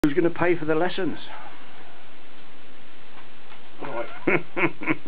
Who's going to pay for the lessons? Right.